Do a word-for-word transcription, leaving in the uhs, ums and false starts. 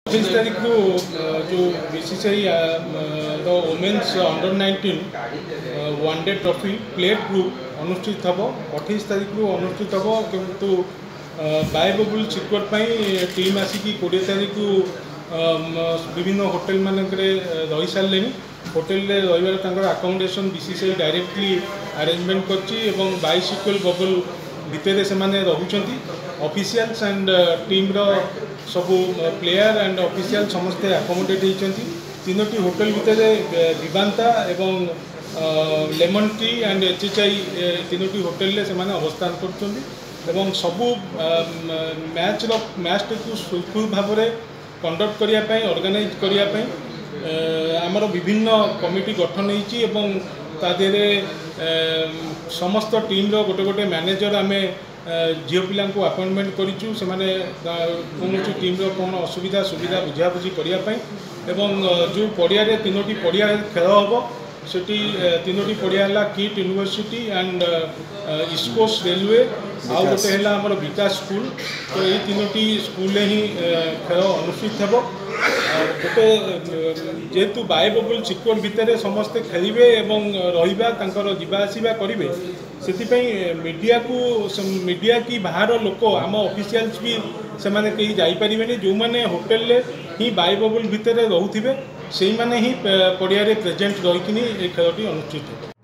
पच्चीस तारीख को जो BCCI women's under nineteen one day trophy plate group अनुष्ठित हम अठाईस तारीख को अनुष्ठित हम किंतु बायोबबुल सिक्योर टीम आसिकी कोड़े तारीख को विभिन्न होटेल मानक रही सारे होटेल रही आकोमोडेशन बीसीसीआई डायरेक्टली अरेंजमेंट कर बाइसिकल बबल भितर से रोचंती ऑफिशियल्स एंड टीम रो सब प्लेयर एंड ऑफिशियल समस्ते आकोमोडेट होती तीनोटी होटेल भितर विवांता एवं लेमन ट्री एंड एचएचआई तीनोटी होटेल से अवस्थान कर सबू मैच मैच को सुखुर भाव में कंडक्ट करने ऑर्गेनाइज करने आमर विभिन्न कमिटी गठन होती समस्त टीम रो गोटे गोटे मैनेजर आम झील पिला अपॉइंटमेंट करूँ से कौन टीम रो कौन असुविधा सुविधा बुझाबुझी करने जो पड़िया तीनोटी पड़िया खेल हम से तीनोटी पड़िया KIIT university and East Coast Railway आउ गोटे है आमर विकास स्कूल तो ये तीनोटी स्कूल ही खेल अनुष्ठित हो गोटे जेहेतु बायोबबुल सिक्योर भितर समस्ते खेलिए रहा जावासवा करेंगे से मीडिया को मीडिया की बाहर लोक आम ऑफिशियल्स भी से कहीं जापारे जो मैंने होटेल ही बायोबबुल भितर रोथे से ही पड़िया प्रेजेंट रही खेलटी अनुष्ठित हो।